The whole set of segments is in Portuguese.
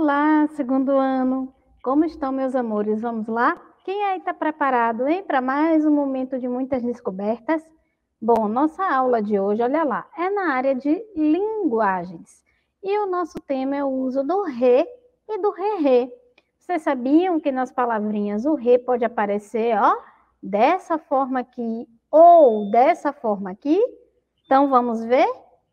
Olá, segundo ano. Como estão, meus amores? Vamos lá? Quem aí está preparado, hein, para mais um momento de muitas descobertas? Bom, nossa aula de hoje, olha lá, é na área de linguagens. E o nosso tema é o uso do re e do re-re. Vocês sabiam que nas palavrinhas o re pode aparecer, ó, dessa forma aqui ou dessa forma aqui? Então, vamos ver?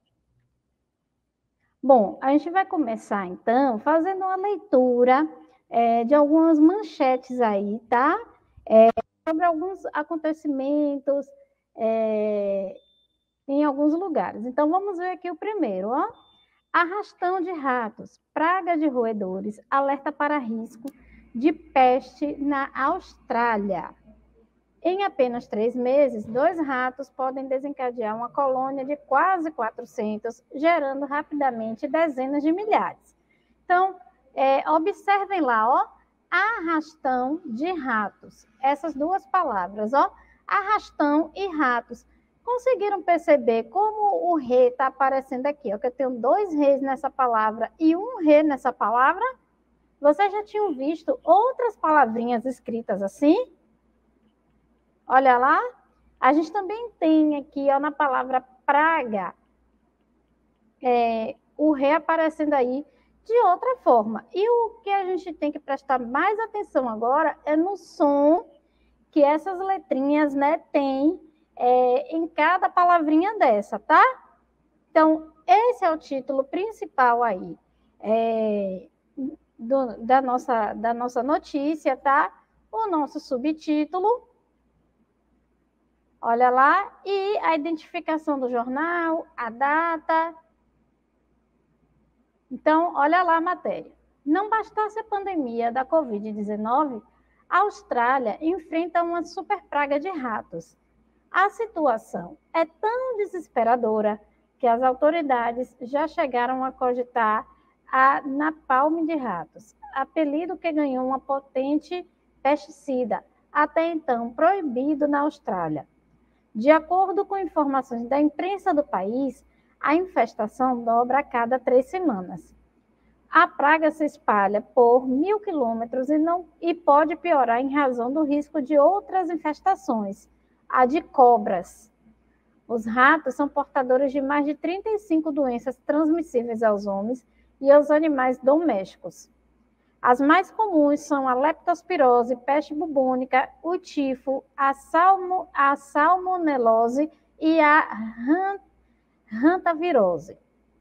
Bom, a gente vai começar então fazendo uma leitura de algumas manchetes aí, tá? Sobre alguns acontecimentos é, em alguns lugares. Então vamos ver aqui o primeiro, ó. Arrastão de ratos, praga de roedores, alerta para risco de peste na Austrália. Em apenas 3 meses, 2 ratos podem desencadear uma colônia de quase 400, gerando rapidamente dezenas de milhares. Então, observem lá, ó, arrastão de ratos. Essas duas palavras, ó, arrastão e ratos. Conseguiram perceber como o re está aparecendo aqui? Ó, que eu tenho 2 reis nessa palavra e um re nessa palavra? Vocês já tinham visto outras palavrinhas escritas assim? Olha lá, a gente também tem aqui, ó, na palavra praga, o re aparecendo aí de outra forma. E o que a gente tem que prestar mais atenção agora é no som que essas letrinhas, né, tem em cada palavrinha dessa, tá? Então, esse é o título principal aí da nossa notícia, tá? O nosso subtítulo. Olha lá, e a identificação do jornal, a data. Então, olha lá a matéria. Não bastasse a pandemia da Covid-19, a Austrália enfrenta uma super praga de ratos. A situação é tão desesperadora que as autoridades já chegaram a cogitar a napalm de ratos, apelido que ganhou uma potente pesticida, até então proibido na Austrália. De acordo com informações da imprensa do país, a infestação dobra a cada 3 semanas. A praga se espalha por 1.000 quilômetros e pode piorar em razão do risco de outras infestações, a de cobras. Os ratos são portadores de mais de 35 doenças transmissíveis aos homens e aos animais domésticos. As mais comuns são a leptospirose, peste bubônica, o tifo, a salmonelose e a hantavirose.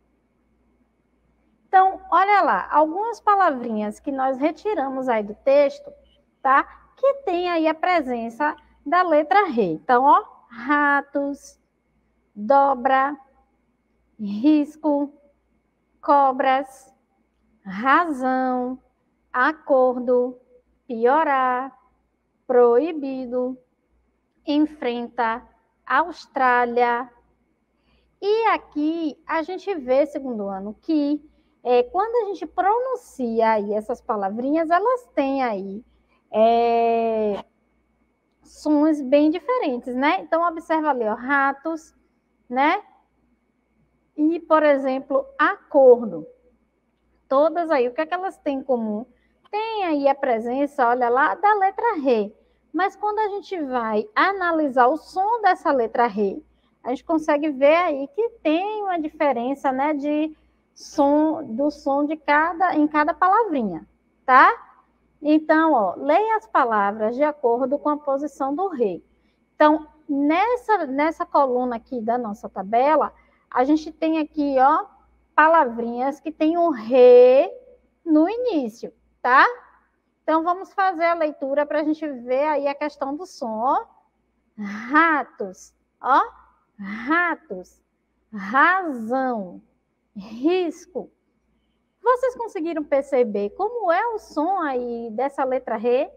Então, olha lá, algumas palavrinhas que nós retiramos aí do texto, tá? Que tem aí a presença da letra re. Então, ó, ratos, dobra, risco, cobras, razão, acordo, piorar, proibido, enfrenta, Austrália. E aqui a gente vê, segundo ano, que quando a gente pronuncia aí essas palavrinhas, elas têm aí sons bem diferentes, né? Então, observa ali, ó, ratos, né? E, por exemplo, acordo. Todas aí, o que é que elas têm em comum? Tem aí a presença, olha lá, da letra re. Mas quando a gente vai analisar o som dessa letra re, a gente consegue ver aí que tem uma diferença, né, do som em cada palavrinha, tá? Então, ó, leia as palavras de acordo com a posição do re. Então, nessa coluna aqui da nossa tabela, a gente tem aqui, ó, palavrinhas que tem o re no início, tá? Então, vamos fazer a leitura para a gente ver aí a questão do som, ó. Ratos, ó. Ratos, razão, risco. Vocês conseguiram perceber como é o som aí dessa letra re?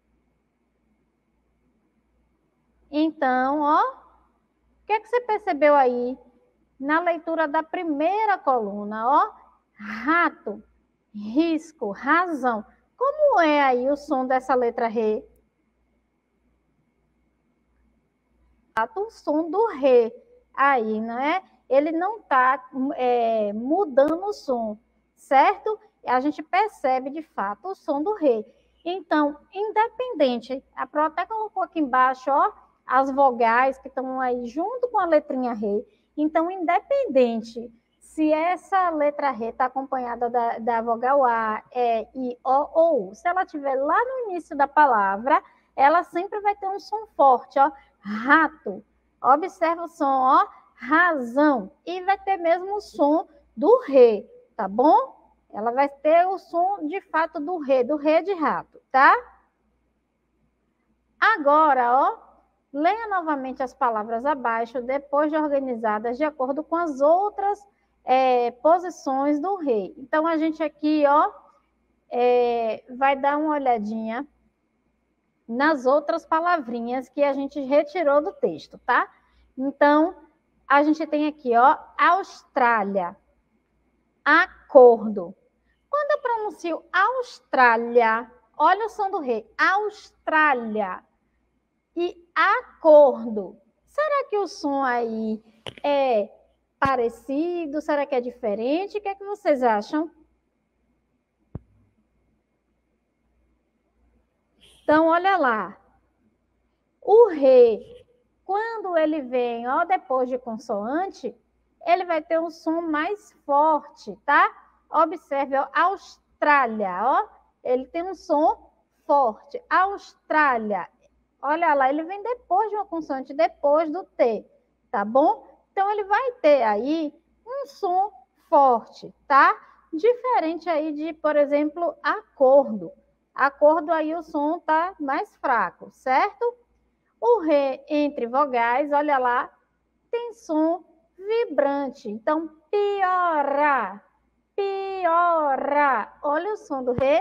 Então, ó, o que é que você percebeu aí na leitura da primeira coluna, ó? Rato, risco, razão. Como é aí o som dessa letra re? O som do re aí, não é? Ele não está mudando o som, certo? a gente percebe, de fato, o som do rei. Então, independente, a Pro até colocou aqui embaixo, ó, as vogais que estão aí junto com a letrinha rei. Então, independente se essa letra rei está acompanhada da vogal A, E, I, O ou U, se ela estiver lá no início da palavra, ela sempre vai ter um som forte, ó, rato. Observa o som, ó, razão. E vai ter mesmo o som do rei, tá bom? Ela vai ter o som, de fato, do rei de rato, tá? Agora, ó, leia novamente as palavras abaixo, depois de organizadas de acordo com as outras posições do rei. Então, a gente aqui, ó, vai dar uma olhadinha nas outras palavrinhas que a gente retirou do texto, tá? Então, a gente tem aqui, ó, Austrália, acordo. Quando eu pronuncio Austrália, olha o som do rei, Austrália e acordo. Será que o som aí é parecido? Será que é diferente? O que é que vocês acham? Então, olha lá. O rei, quando ele vem, ó, depois de consoante, ele vai ter um som mais forte, tá? Observe, ó, Austrália, ó, ele tem um som forte. Austrália, olha lá, ele vem depois de uma consoante, depois do T, tá bom? Então, ele vai ter aí um som forte, tá? Diferente aí de, por exemplo, acordo. Acordo aí o som tá mais fraco, certo? O rei entre vogais, olha lá, tem som vibrante. Então, piora, piora. Olha o som do rei,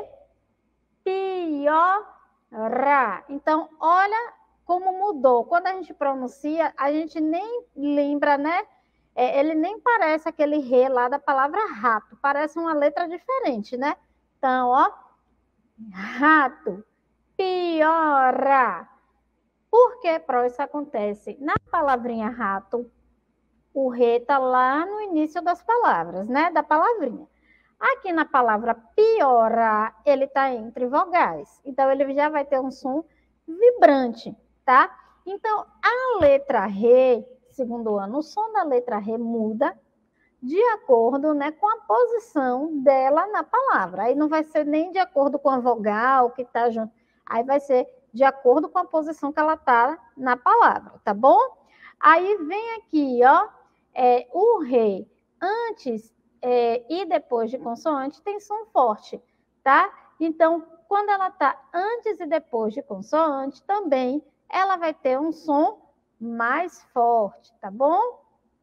piora. Então, olha como mudou. Quando a gente pronuncia, a gente nem lembra, né? Ele nem parece aquele rei lá da palavra rato. Parece uma letra diferente, né? Então, ó, rato, piora. Por que, Pro, isso acontece? Na palavrinha rato, o rei está lá no início das palavras, né? Da palavrinha. Aqui na palavra piorar, ele está entre vogais. Então, ele já vai ter um som vibrante, tá? Então, a letra Ré, segundo ano, o som da letra Ré muda de acordo, né, com a posição dela na palavra. Aí não vai ser nem de acordo com a vogal que está junto. Aí vai ser de acordo com a posição que ela está na palavra, tá bom? Aí vem aqui, ó, o rei antes e depois de consoante tem som forte, tá? Então, quando ela está antes e depois de consoante, também ela vai ter um som mais forte, tá bom?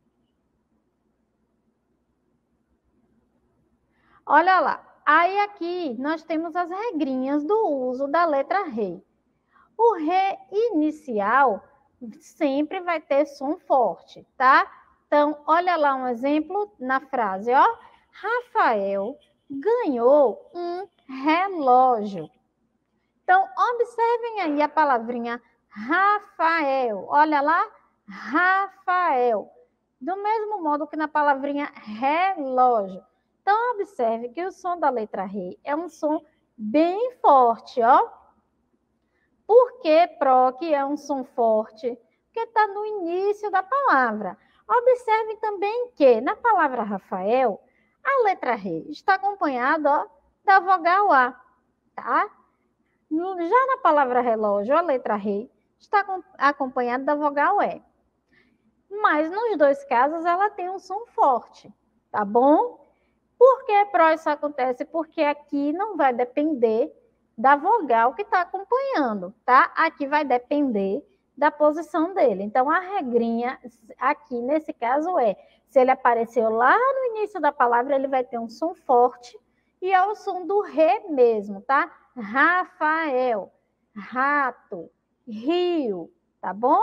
Olha lá. Aí aqui nós temos as regrinhas do uso da letra rei. O ré inicial sempre vai ter som forte, tá? Então, olha lá um exemplo na frase, ó. Rafael ganhou um relógio. Então, observem aí a palavrinha Rafael. Olha lá, Rafael. Do mesmo modo que na palavrinha relógio. Então, observe que o som da letra R é um som bem forte, ó. Por que, Pro, que é um som forte? Porque está no início da palavra. Observe também que na palavra Rafael, a letra R está acompanhada, ó, da vogal A, tá? Já na palavra relógio, a letra R está acompanhada da vogal E. Mas nos dois casos ela tem um som forte, tá bom? Por que, Pro, isso acontece? Porque aqui não vai depender da vogal que está acompanhando, tá? Aqui vai depender da posição dele. Então, a regrinha aqui, nesse caso, se ele apareceu lá no início da palavra, ele vai ter um som forte e é o som do ré mesmo, tá? Rafael, rato, rio, tá bom?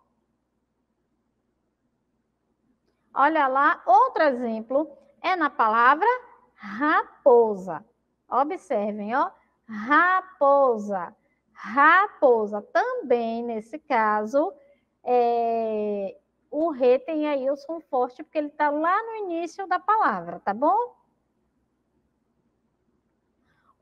Olha lá, outro exemplo é na palavra raposa. Observem, ó, raposa. Raposa. Também, nesse caso, o ré tem aí o som forte, porque ele está lá no início da palavra, tá bom?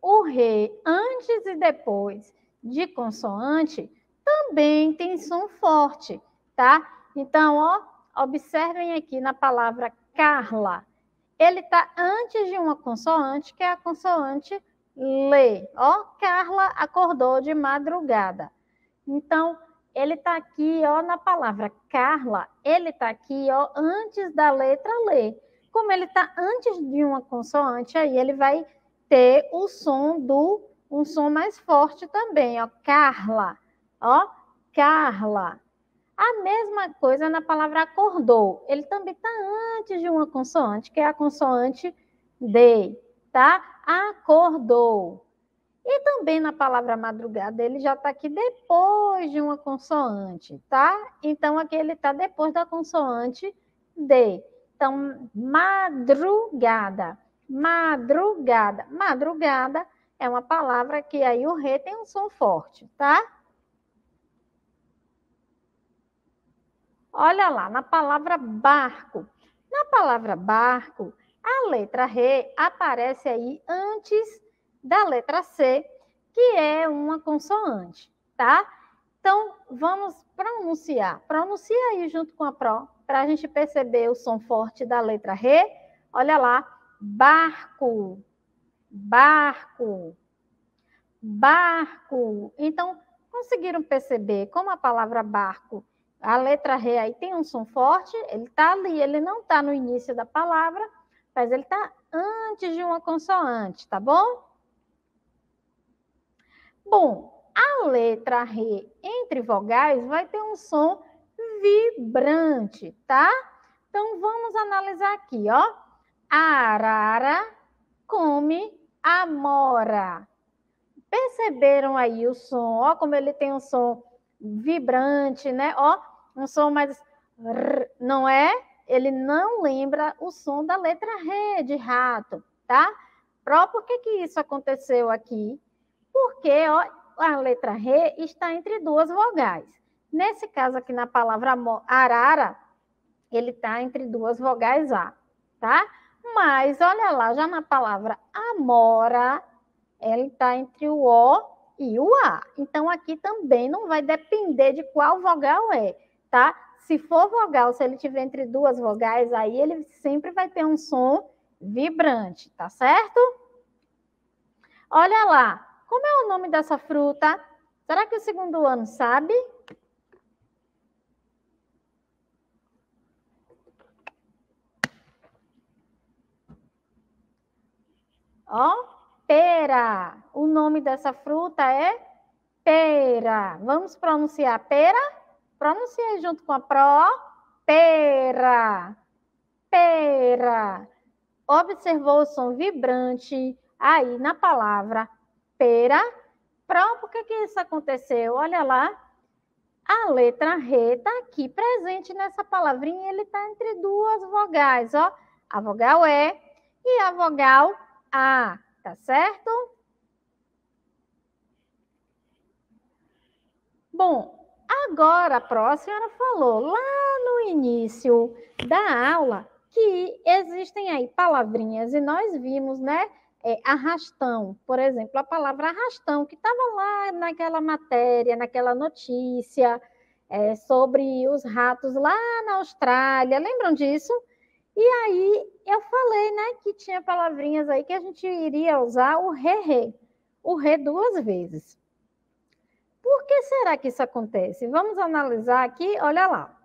o Rê, antes e depois de consoante, também tem som forte, tá? Então, ó, observem aqui na palavra Carla. Ele está antes de uma consoante, que é a consoante Lê. Ó, Carla acordou de madrugada. Então, ele está aqui, ó, na palavra Carla, ele está aqui, ó, antes da letra Lê. Como ele está antes de uma consoante, aí ele vai ter o som um som mais forte também, ó, Carla, ó, Carla. A mesma coisa na palavra acordou. Ele também está antes de uma consoante, que é a consoante D, tá? Acordou. E também na palavra madrugada, ele já está aqui depois de uma consoante, tá? Então, aqui ele está depois da consoante D. Então, madrugada. Madrugada. Madrugada é uma palavra que aí o Rê tem um som forte, tá? Olha lá, na palavra barco. Na palavra barco, a letra Rê aparece aí antes da letra C, que é uma consoante, tá? Então, vamos pronunciar. Pronuncia aí junto com a Pro, para a gente perceber o som forte da letra Rê. Olha lá, barco, barco, barco. Então, conseguiram perceber como a palavra barco, a letra Rê aí tem um som forte, ele está ali, ele não está no início da palavra, mas ele está antes de uma consoante, tá bom? Bom, a letra Rê entre vogais vai ter um som vibrante, tá? Então, vamos analisar aqui, ó. A arara come amora. Perceberam aí o som, ó, como ele tem um som vibrante, né? Ó, um som mais... não é? Ele não lembra o som da letra Rê, de rato, tá? Por que isso aconteceu aqui? Porque ó, a letra Rê está entre duas vogais. Nesse caso aqui, na palavra arara, ele está entre duas vogais A, tá? Mas, olha lá, já na palavra amora, ele está entre o O e o A. Então, aqui também não vai depender de qual vogal é, tá? Se for vogal, se ele tiver entre duas vogais, aí ele sempre vai ter um som vibrante, tá certo? Olha lá, como é o nome dessa fruta? Será que o segundo ano sabe? Ó, pera. O nome dessa fruta é pera. Vamos pronunciar pera? Pronuncia junto com a Pro. Pera. Pera. Observou o som vibrante aí na palavra pera? Pro, por que isso aconteceu? Olha lá. A letra Rê está aqui presente nessa palavrinha, ele está entre duas vogais, ó. A vogal E e a vogal A, tá certo? Bom, agora a próxima falou lá no início da aula que existem aí palavrinhas e nós vimos, né? Arrastão, por exemplo, a palavra arrastão, que estava lá naquela matéria, naquela notícia sobre os ratos lá na Austrália, lembram disso? E aí eu falei, né, que tinha palavrinhas aí que a gente iria usar o rê, o rê duas vezes. Por que será que isso acontece? Vamos analisar aqui, olha lá.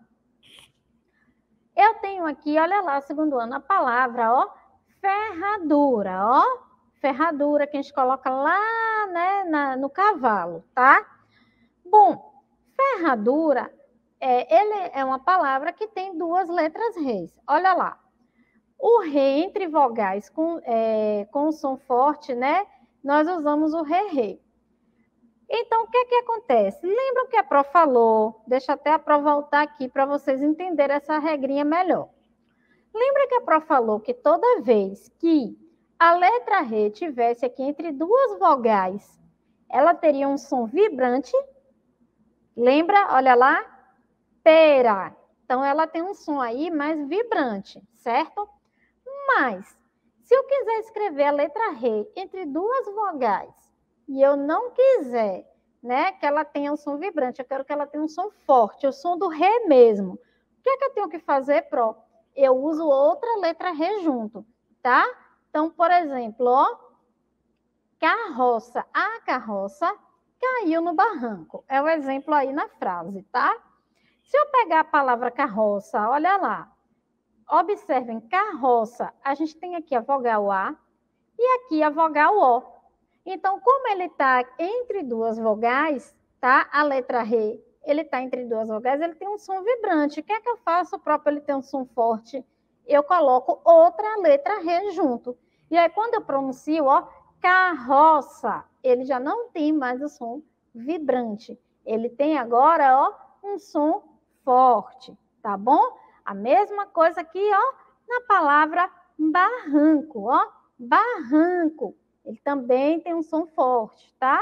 Eu tenho aqui, olha lá, segundo ano, a palavra, ó, ferradura, ó. Ferradura que a gente coloca lá, né, no cavalo, tá? Bom, ferradura, ele é uma palavra que tem duas letras rês. Olha lá. O rê entre vogais com som forte, né? Nós usamos o rê. Então, o que acontece? Lembram que a Pro falou? Deixa até a Pro voltar aqui para vocês entenderem essa regrinha melhor. Lembra que a Pro falou que toda vez que a letra Rê tivesse aqui entre duas vogais, ela teria um som vibrante? Lembra? Olha lá. Pera. Então, ela tem um som aí mais vibrante, certo? Mas, Se eu quiser escrever a letra R entre duas vogais e eu não quiser, né, que ela tenha um som vibrante, eu quero que ela tenha um som forte, o som do Ré mesmo. O que é que eu tenho que fazer, Pro? Eu uso outra letra R junto, tá? Então, por exemplo, ó, carroça. A carroça caiu no barranco. É o exemplo aí na frase, tá? Se eu pegar a palavra carroça, olha lá. Observem, carroça, a gente tem aqui a vogal A e aqui a vogal O. Então, como ele está entre duas vogais, tá? A letra R, ele está entre duas vogais, ele tem um som vibrante. O que é que eu faço para ele ter um som forte? Eu coloco outra letra R junto. E aí, quando eu pronuncio, ó, carroça, ele já não tem mais o som vibrante. Ele tem agora, ó, um som forte, tá bom? A mesma coisa aqui, ó, na palavra barranco, ó, barranco. Ele também tem um som forte, tá?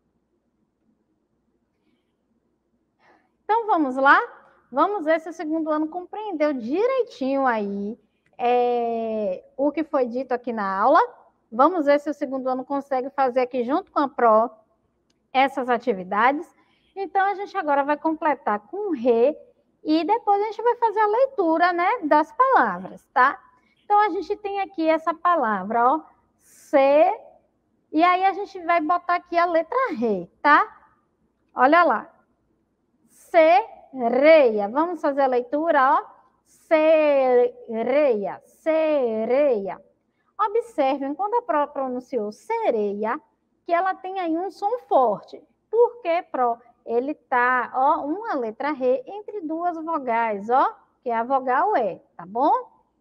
Então, vamos lá? Vamos ver se o segundo ano compreendeu direitinho aí o que foi dito aqui na aula. Vamos ver se o segundo ano consegue fazer aqui junto com a Pro essas atividades. Então, a gente agora vai completar com Rê e depois a gente vai fazer a leitura, né, das palavras, tá? Então, a gente tem aqui essa palavra, ó, C, e aí a gente vai botar aqui a letra Rê, tá? Olha lá. Sereia. Vamos fazer a leitura, ó. Sereia, sereia. Observem, quando a Pro pronunciou sereia, que ela tem aí um som forte. Por quê, Pro? Ele tá, ó, uma letra R entre duas vogais, ó, que é a vogal E, tá bom?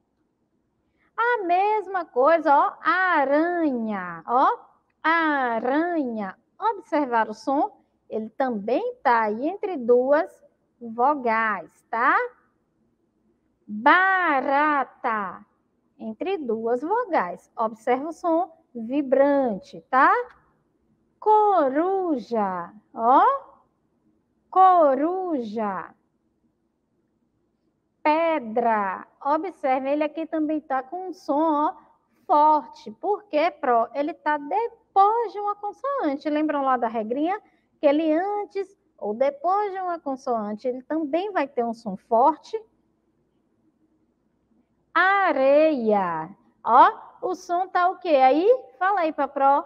A mesma coisa, ó, aranha, ó, aranha. Observar o som? Ele também tá aí entre duas vogais, tá? Barata, entre duas vogais. Observa o som vibrante, tá? Coruja, ó. Coruja. Pedra. Observe, ele aqui também tá com um som, ó, forte. Por quê, Pro? Ele tá depois de uma consoante. Lembram lá da regrinha? Que ele antes ou depois de uma consoante, ele também vai ter um som forte. Areia. Ó, o som tá o quê? Aí, fala aí, Pro.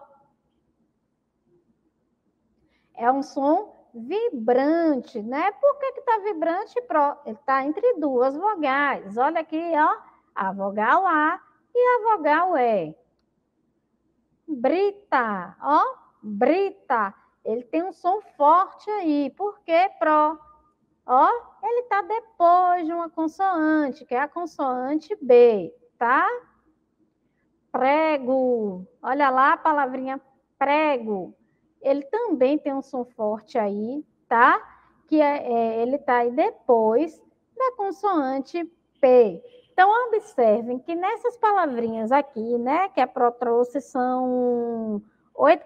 É um som vibrante, né? Por que tá vibrante, Pro? Ele tá entre duas vogais. Olha aqui, ó, a vogal A e a vogal E. Brita, ó, brita. Ele tem um som forte aí. Por quê, Pro? Ó, ele tá depois de uma consoante, que é a consoante B, tá? Prego. Olha lá a palavrinha prego. Ele também tem um som forte aí, tá? Que ele tá aí depois da consoante P. Então, observem que nessas palavrinhas aqui, né, que a Pro trouxe, são 8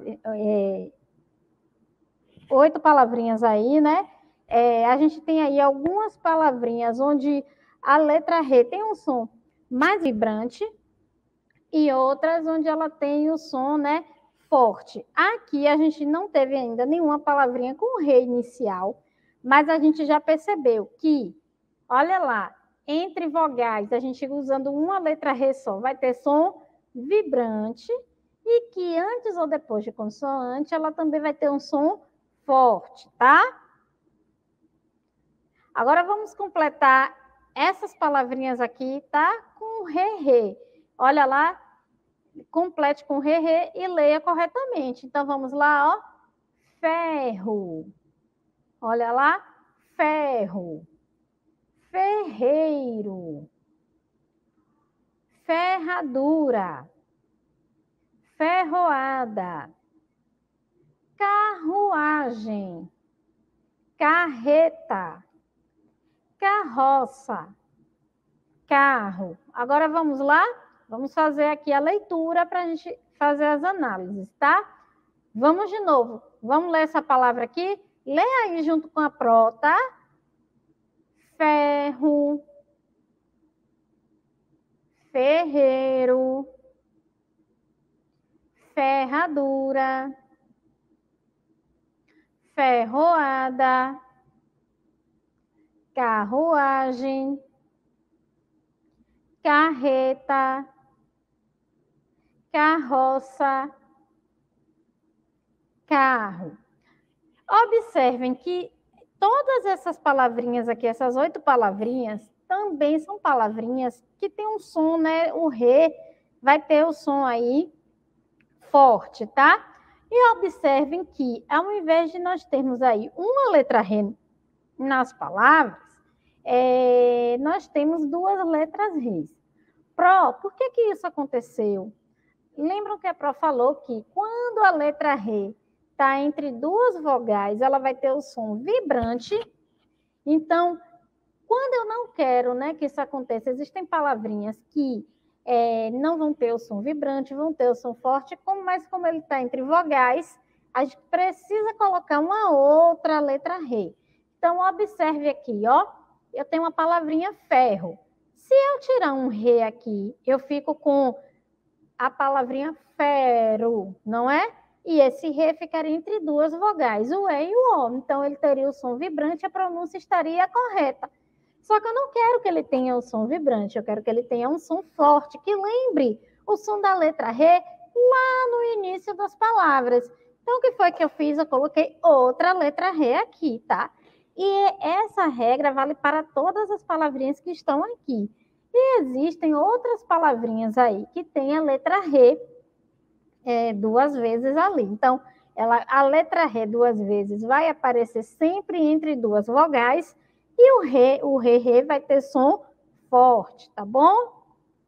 palavrinhas aí, né? A gente tem aí algumas palavrinhas onde a letra R tem um som mais vibrante e outras onde ela tem o som, né, forte. Aqui a gente não teve ainda nenhuma palavrinha com R inicial, mas a gente já percebeu que, olha lá, entre vogais, a gente usando uma letra R só, vai ter som vibrante e que antes ou depois de consoante, ela também vai ter um som forte, tá? Agora vamos completar essas palavrinhas aqui, tá? Com re. Olha lá, complete com re e leia corretamente. Então vamos lá, ó. Ferro. Olha lá, ferro. Ferreiro. Ferradura. Ferroada. Carruagem. Carreta. Carroça, carro. Agora vamos lá? Vamos fazer aqui a leitura para a gente fazer as análises, tá? Vamos de novo. Vamos ler essa palavra aqui? Lê aí junto com a Pro, tá? Ferro, ferreiro, ferradura, ferroada, carruagem, carreta, carroça, carro. Observem que todas essas palavrinhas aqui, essas 8 palavrinhas, também são palavrinhas que tem um som, né? O re vai ter o som aí forte, tá? E observem que, ao invés de nós termos aí uma letra re nas palavras, nós temos 2 letras re. Por que isso aconteceu? Lembram que a Pro falou que quando a letra re está entre 2 vogais, ela vai ter o som vibrante. Então, quando eu não quero, né, que isso aconteça, existem palavrinhas que não vão ter o som vibrante, vão ter o som forte, mas como ele está entre vogais, a gente precisa colocar uma outra letra re. Então, observe aqui, ó, eu tenho uma palavrinha ferro. Se eu tirar um re aqui, eu fico com a palavrinha ferro, não é? E esse re ficaria entre 2 vogais, o e e o o. Então, ele teria o som vibrante e a pronúncia estaria correta. Só que eu não quero que ele tenha o som vibrante, eu quero que ele tenha um som forte, que lembre o som da letra re lá no início das palavras. Então, o que foi que eu fiz? Eu coloquei outra letra re aqui, tá? E essa regra vale para todas as palavrinhas que estão aqui. E existem outras palavrinhas aí que tem a letra re 2 vezes ali. Então, a letra re 2 vezes vai aparecer sempre entre 2 vogais e o re vai ter som forte, tá bom?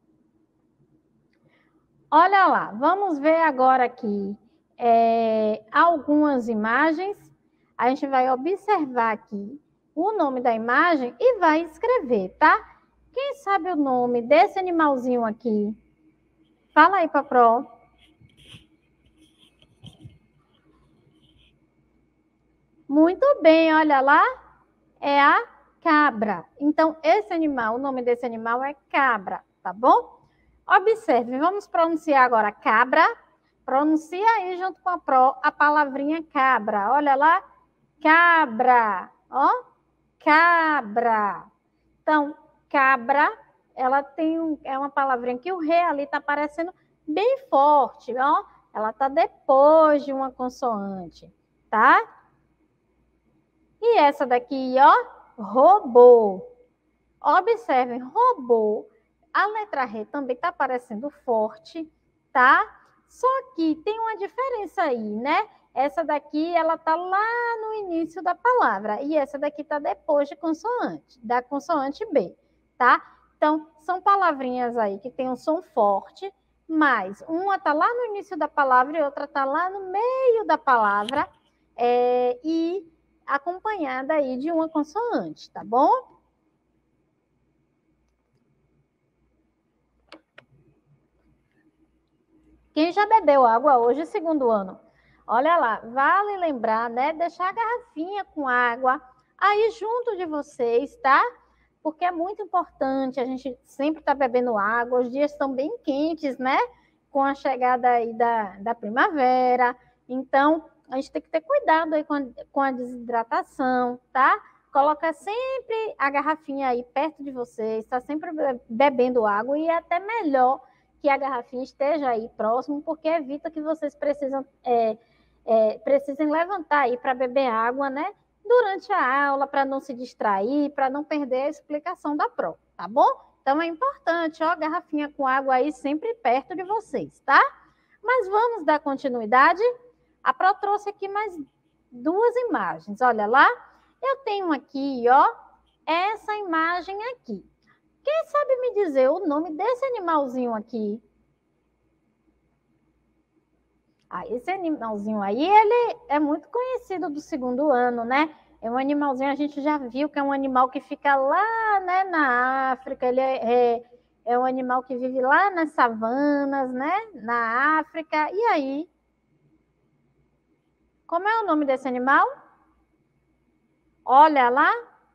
Olha lá, vamos ver agora aqui algumas imagens. A gente vai observar aqui o nome da imagem e vai escrever, tá? Quem sabe o nome desse animalzinho aqui? Fala aí, Pro. Muito bem, olha lá, é a cabra. Então, esse animal, o nome desse animal é cabra, tá bom? Observe, vamos pronunciar agora cabra. Pronuncia aí junto com a Pro a palavrinha cabra. Olha lá, cabra, ó, cabra. Então, cabra, ela tem é uma palavrinha que o re ali está aparecendo bem forte, ó. Ela está depois de uma consoante, tá? E essa daqui, ó, robô. Observem, robô. A letra re também está aparecendo forte, tá? Só que tem uma diferença aí, né? Essa daqui, ela tá lá no início da palavra. E essa daqui tá depois de consoante, da consoante B, tá? Então, são palavrinhas aí que tem um som forte, mas uma tá lá no início da palavra e outra tá lá no meio da palavra. E acompanhada aí de uma consoante, tá bom? Quem já bebeu água hoje, segundo ano? Olha lá, vale lembrar, né? Deixar a garrafinha com água aí junto de vocês, tá? Porque é muito importante, a gente sempre tá bebendo água, os dias estão bem quentes, né? Com a chegada aí da primavera. Então, a gente tem que ter cuidado aí com a desidratação, tá? Coloca sempre a garrafinha aí perto de vocês, está sempre bebendo água e é até melhor que a garrafinha esteja aí próximo, porque evita que vocês precisem levantar aí para beber água, né? Durante a aula, para não se distrair, para não perder a explicação da prova, tá bom? Então é importante, ó, garrafinha com água aí sempre perto de vocês, tá? Mas vamos dar continuidade. A Pro trouxe aqui mais 2 imagens, olha lá. Eu tenho aqui, ó, essa imagem aqui. Quem sabe me dizer o nome desse animalzinho aqui? Esse animalzinho aí, ele é muito conhecido do segundo ano, né? É um animalzinho, a gente já viu que é um animal que fica lá, né, na África. Ele é um animal que vive lá nas savanas, né, na África. E aí? Como é o nome desse animal? Olha lá.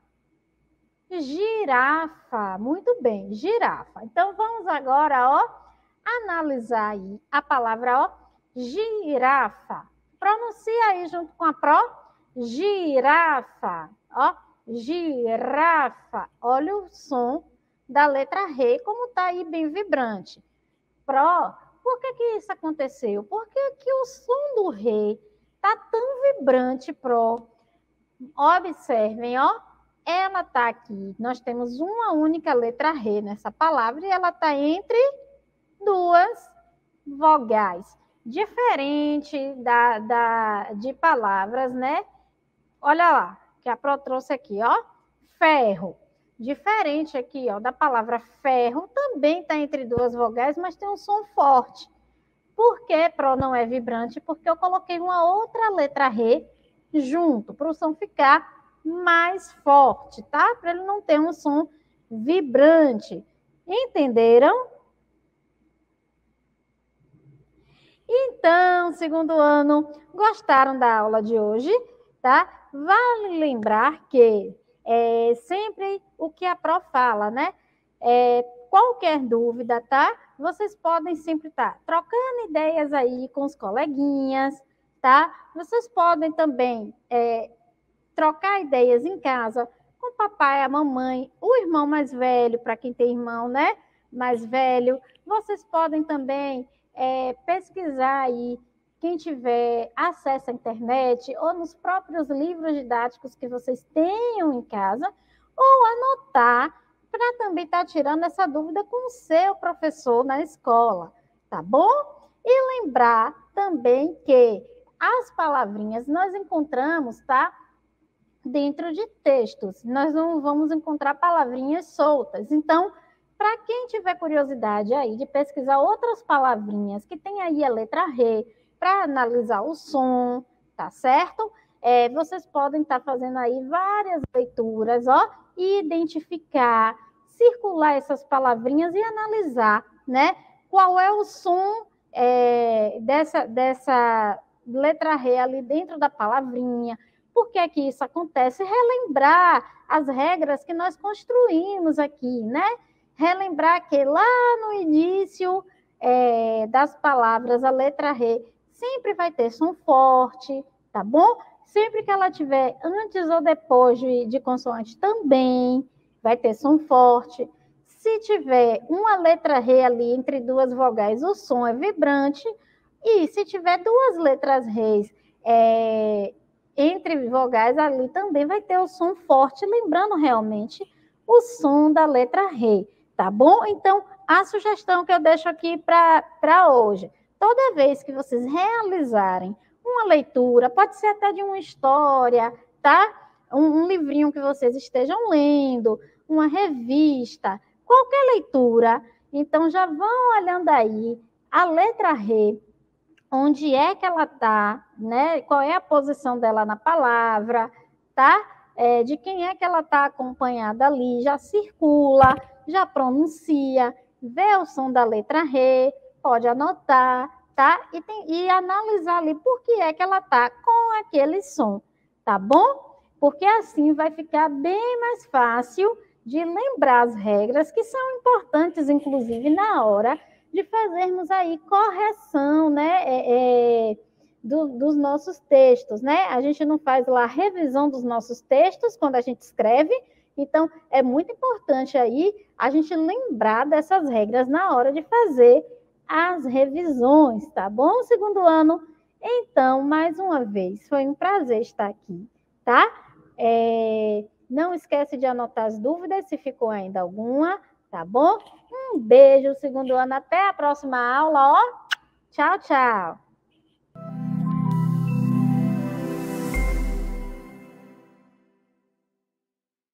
Girafa, muito bem, girafa. Então, vamos agora, ó, analisar aí a palavra, ó, Girafa. Pronuncia aí junto com a Pro. Girafa. Ó, girafa. Olha o som da letra R, como está aí bem vibrante. Pro, por que isso aconteceu? Por que o som do R está tão vibrante, Pro? Observem, ó. Ela está aqui. Nós temos uma única letra R nessa palavra e ela está entre duas vogais. Diferente de palavras, né? Olha lá, que a Pro trouxe aqui, ó. Ferro. Diferente aqui, ó, da palavra ferro, também está entre duas vogais, mas tem um som forte. Por que Pro não é vibrante? Porque eu coloquei uma outra letra R junto, para o som ficar mais forte, tá? Para ele não ter um som vibrante. Entenderam? Então, segundo ano, gostaram da aula de hoje, tá? Vale lembrar que sempre o que a Pro fala, né? Qualquer dúvida, tá? Vocês podem sempre estar trocando ideias aí com os coleguinhas, tá? Vocês podem também trocar ideias em casa com o papai, a mamãe, o irmão mais velho, para quem tem irmão, né? Mais velho. Vocês podem também pesquisar aí, quem tiver acesso à internet ou nos próprios livros didáticos que vocês tenham em casa, ou anotar para também estar tirando essa dúvida com o seu professor na escola, tá bom? E lembrar também que as palavrinhas nós encontramos, tá? Dentro de textos. Nós não vamos encontrar palavrinhas soltas. Então, para quem tiver curiosidade aí de pesquisar outras palavrinhas que tem aí a letra R, para analisar o som, tá certo? Vocês podem estar fazendo aí várias leituras, ó, e identificar, circular essas palavrinhas e analisar, né? Qual é o som dessa letra R ali dentro da palavrinha. Por que que isso acontece? Relembrar as regras que nós construímos aqui, né? Relembrar que lá no início das palavras, a letra R sempre vai ter som forte, tá bom? Sempre que ela tiver antes ou depois de consoante também vai ter som forte. Se tiver uma letra R ali entre duas vogais, o som é vibrante. E se tiver duas letras R entre vogais, ali também vai ter o som forte, lembrando realmente o som da letra R, tá bom? Então, a sugestão que eu deixo aqui para hoje, toda vez que vocês realizarem uma leitura, pode ser até de uma história, tá? Um livrinho que vocês estejam lendo, uma revista, qualquer leitura, então já vão olhando aí a letra R, onde é que ela está, né? Qual é a posição dela na palavra, tá? De quem é que ela está acompanhada ali, já circula, já pronuncia, vê o som da letra R, pode anotar, tá? E analisar ali por que é que ela está com aquele som, tá bom? Porque assim vai ficar bem mais fácil de lembrar as regras, que são importantes, inclusive, na hora de fazermos aí correção, né, dos nossos textos, né? A gente não faz lá a revisão dos nossos textos quando a gente escreve, então é muito importante aí a gente lembrar dessas regras na hora de fazer as revisões, tá bom? Segundo ano, então, mais uma vez, foi um prazer estar aqui, tá? Não esquece de anotar as dúvidas, se ficou ainda alguma, tá bom? Um beijo, segundo ano. Até a próxima aula, ó. Tchau, tchau.